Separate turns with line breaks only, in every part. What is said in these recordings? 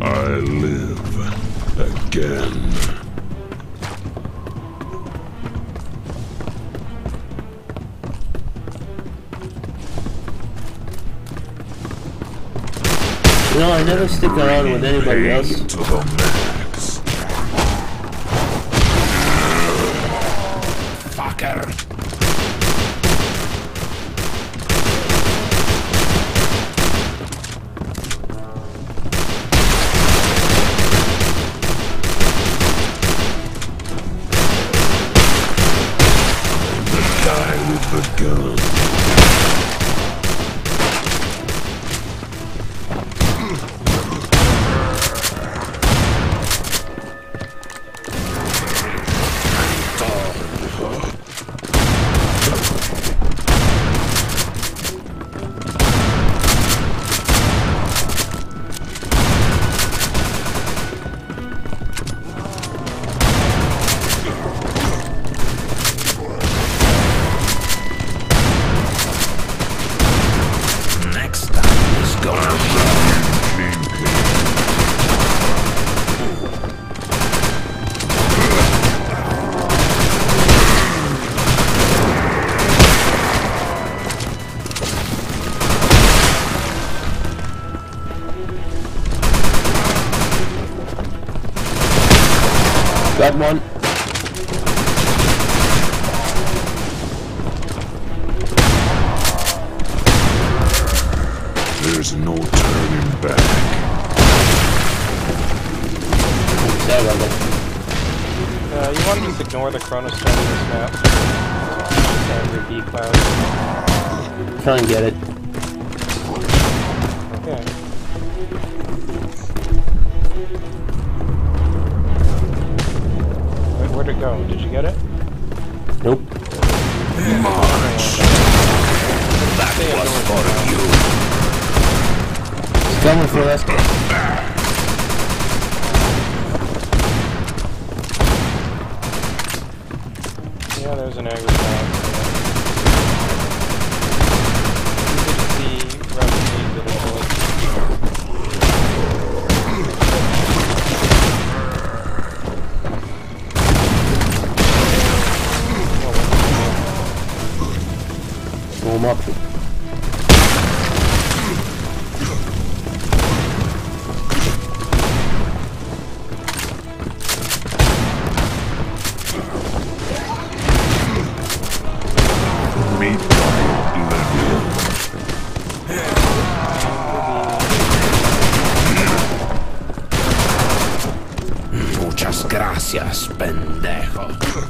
I live again.
You know, I never stick around with anybody else.
To the max. Fucker. Die with the gun.
Got one.
There's no turning back.
You want to just ignore the chronostone in this map. And your B-cloud.
Try and get it.
Okay. Where'd it go? Did you get it?
Nope.
March. That was for you.
It's coming for us.
Yeah, there's an aggro cloud. You could see roughly the bullets.
Warm up.
Meet
Muchas gracias, pendejo.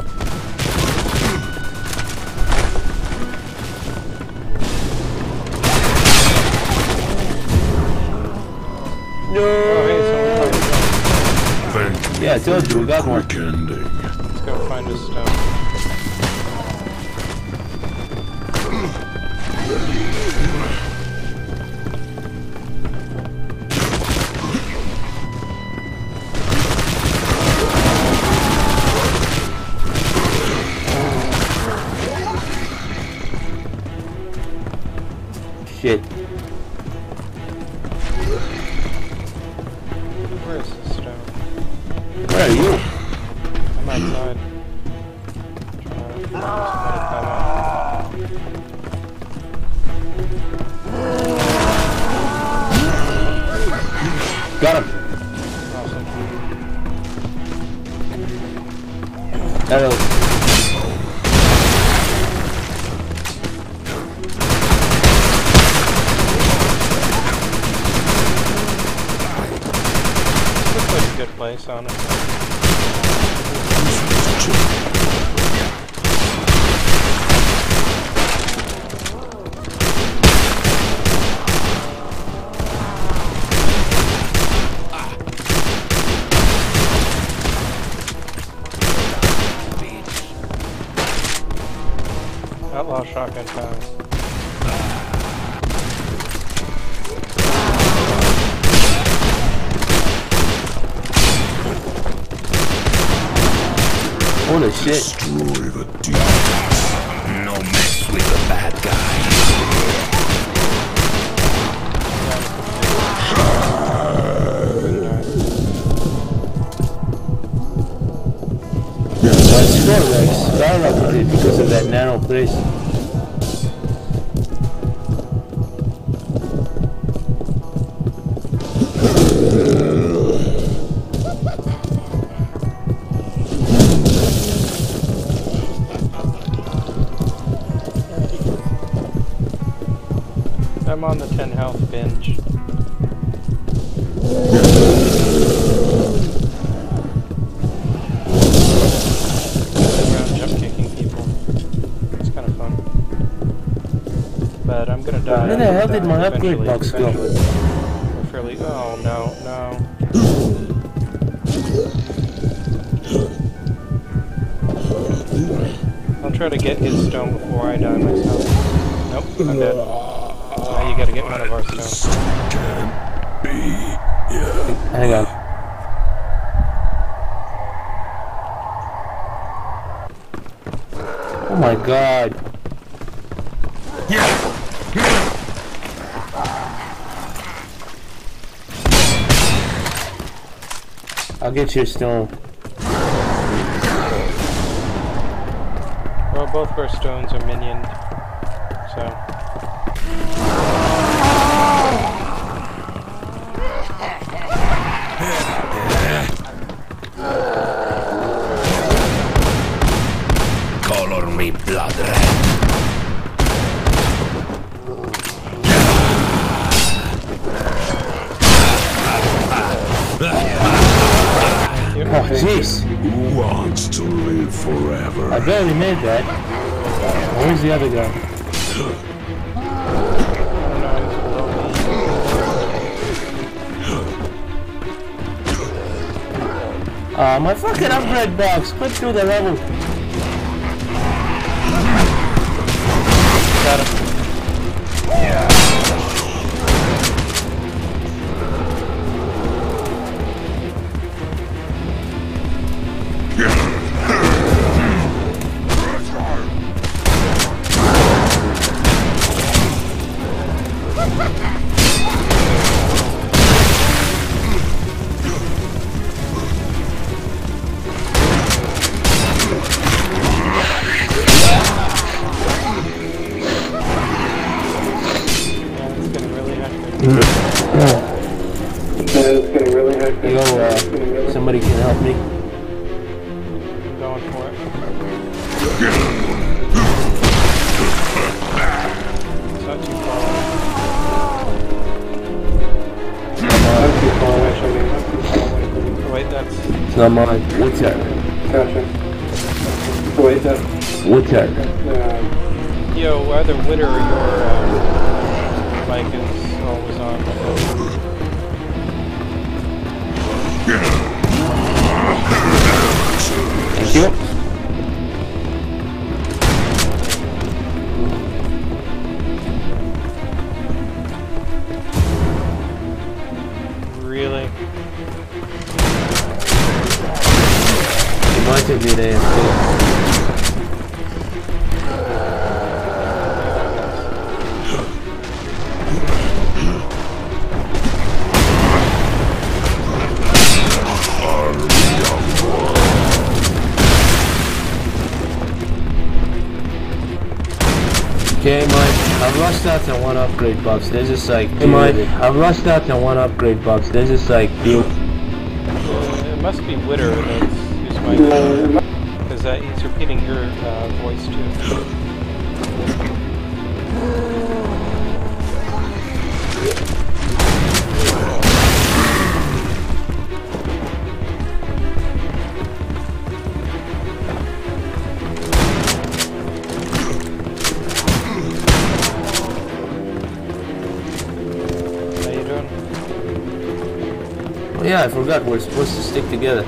No.
Oh, hey,
Thank you.
Yeah, I told you, we got one.
Quick ending.
let's go find a stone.
Shit.
Where is this stone?
Where are you?
I'm outside. Trying to find somebody to climb up.
Got him.
Awesome.
Hello.
Looks like a good place, honestly. Outlaw shotgun time.
Holy shit.
Destroy the demons.
No mess with the bad guy.
Very nice.
up with it because of that narrow place.
I'm on the 10 health binge. Around jump kicking people. It's kind of fun. But I'm gonna die.
Where the hell did my upgrade box go?
We're fairly. Oh no, no. I'll try to get his stone before I die myself. Nope, I'm dead. Now you gotta get one of our stones.
Can't be.
Hang on. Oh my god. I'll get your stone.
Well, both of our stones are minioned, so.
Color me blood red.
Oh jeez.
Who wants to live forever?
I barely made that. Where's the other guy? My fucking upgrade box! Quit through the level!
Got him.
Yo, somebody can help me?
I'm going for it. It's not too far away. Oh, wait, that's...
It's not mine. What's that?
Gotcha. Wait, that.
What's that?
Yo, either Witter or your mic is always on.
Thank you.
Really?
It might take me an AFK. Okay, Mike, I've rushed out to one upgrade box. There's a psych. Hey, Mike, I've rushed out to one upgrade box. There's a psych. Deal.
It must be Witter that's who's mic, because he's repeating your voice too.
Oh yeah, I forgot we're supposed to stick together.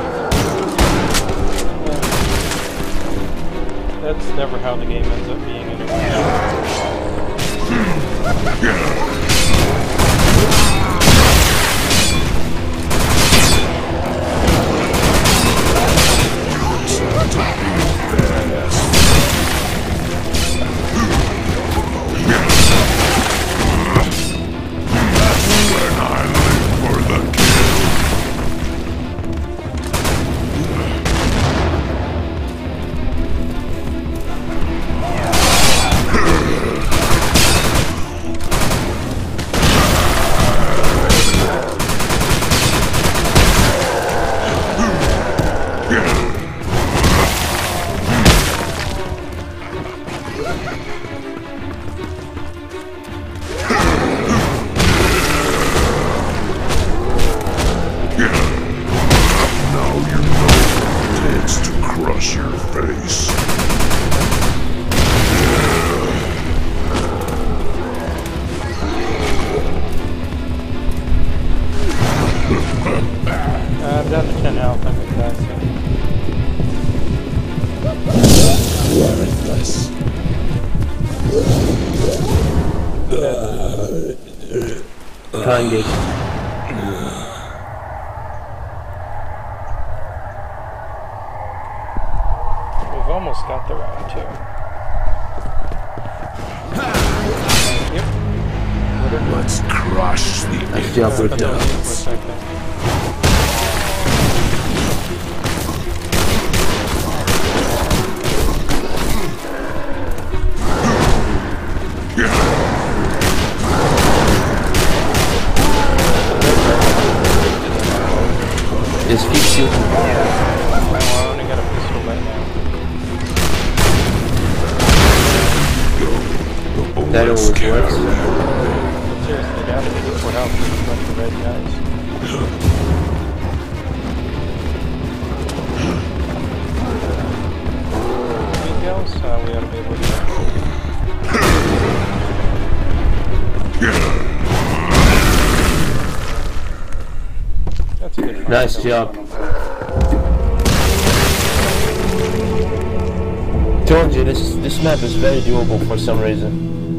That's never how the game ends up being anyway.
Kangi.
We've almost got the round too. Yep.
Let's crush the
Nice job,
For a
Richard.
second.
Just keep shooting.
Well, I only got a pistol right now.
That always works.
Seriously, I have to get for help with a bunch of red guys. Anything else? We ought to be able to. That's a good fight.
Nice job. Told you this map is very doable for some reason.